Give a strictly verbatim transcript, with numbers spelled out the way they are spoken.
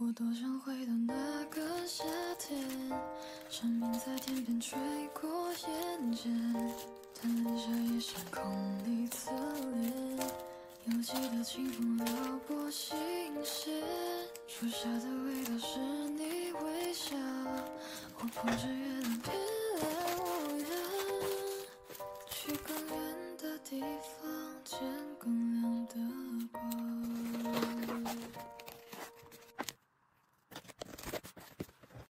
我多想回到那个夏天，蝉鸣在天边吹过眼间，但晚霞也像空里自怜。犹记得清风撩拨心弦，初夏的味道是你微笑，我捧着月亮翩然无恙，去更远的地方。